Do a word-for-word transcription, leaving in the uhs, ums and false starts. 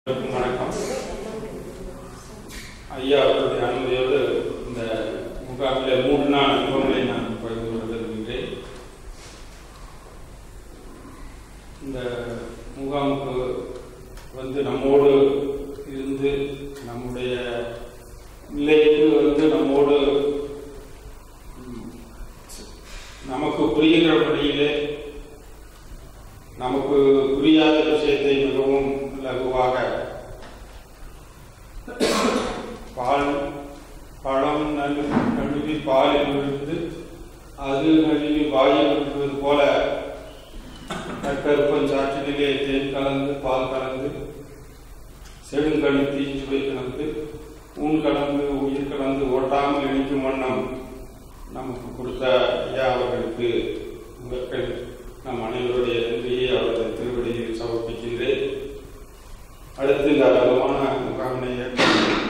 வணக்கம். ஐயா அவருடைய அனுமதியோடு இந்த முகாமில் மூன்று நாள் அனுபவங்களை நான் பகிர்ந்து கொள்ள விரும்புகிறேன். இந்த முகாமுக்கு வந்து நம்மோடு இருந்து நம்முடைய நிலைக்கு வந்து நம்மோடு நமக்கு புரிகிறபடியிலே நமக்கு புரியாத விஷயத்தை மிகவும் லகுவாக பால் பழம் நழு நழுவி பாலில் விழுந்து அது நழுவி வாயில் விழுவது போல கற்பன் சாற்றிலே தேன் கலந்து பால் கலந்து செடுங்கணி தீஞ்சுவை கலந்து ஊன் கலந்து உயிர் கலந்து ஓட்டாமல் இணைக்கும் வண்ணம் நமக்கு கொடுத்த ஐயா அவர்களுக்கு மக்கள் நம் அனைவருடைய நன்றியை அவரது திருவடியில் சமர்ப்பிக்கின்றேன். அடுத்து இந்த அழகான முகாமினை